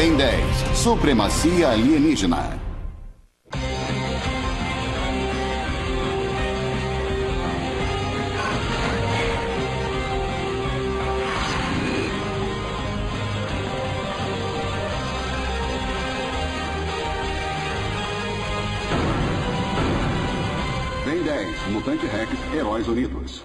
Ben 10, Supremacia Alienígena. Ben 10, Mutante Rex, Heróis Unidos.